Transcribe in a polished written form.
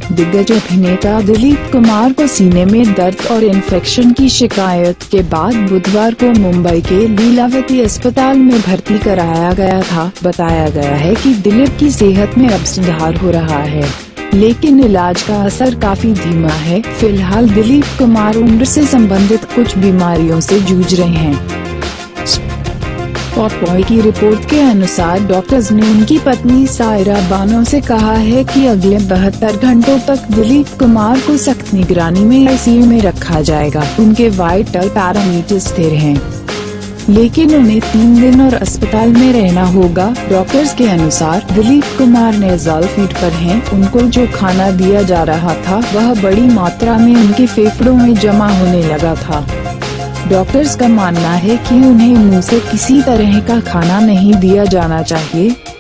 दिग्गज अभिनेता दिलीप कुमार को सीने में दर्द और इन्फेक्शन की शिकायत के बाद बुधवार को मुंबई के लीलावती अस्पताल में भर्ती कराया गया था। बताया गया है कि दिलीप की सेहत में अब सुधार हो रहा है, लेकिन इलाज का असर काफी धीमा है। फिलहाल दिलीप कुमार उम्र से संबंधित कुछ बीमारियों से जूझ रहे हैं। पॉपॉय की रिपोर्ट के अनुसार डॉक्टर्स ने उनकी पत्नी सायरा बानो से कहा है कि अगले 72 घंटों तक दिलीप कुमार को सख्त निगरानी में आईसीयू में रखा जाएगा। उनके वाइटल पैरामीटर स्थिर हैं, लेकिन उन्हें 3 दिन और अस्पताल में रहना होगा। डॉक्टर्स के अनुसार दिलीप कुमार नेज़ल फीड पर हैं। उनको जो खाना दिया जा रहा था वह बड़ी मात्रा में उनके फेफड़ों में जमा होने लगा था। डॉक्टर्स का मानना है कि उन्हें मुंह से किसी तरह का खाना नहीं दिया जाना चाहिए।